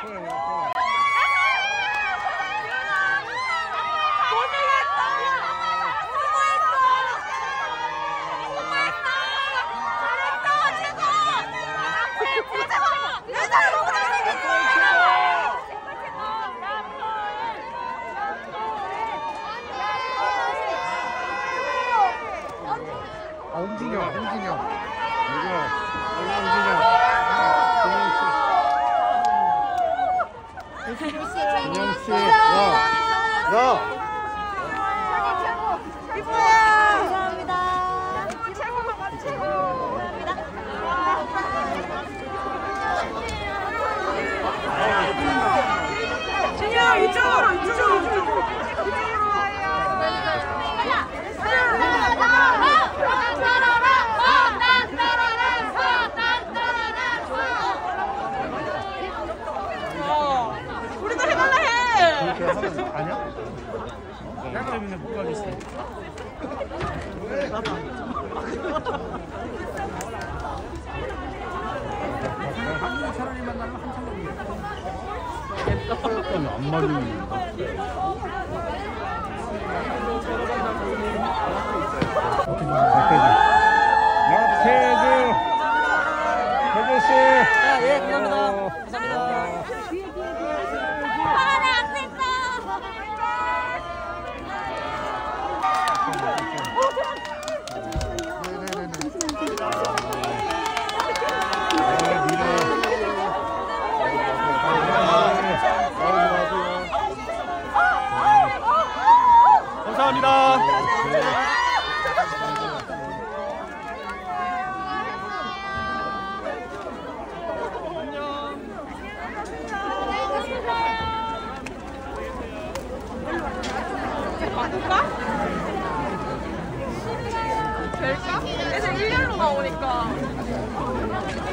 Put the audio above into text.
홍진영. 진영씨. 야. 아니야? 나 때문에 못 가겠어. 한국 사람이 만나면 한참 걸리겠다. 안 맞으면. 태주 씨. 예, 감사합니다. 감사합니다. 바꿀까? 될까? 계속 1년로 나오니까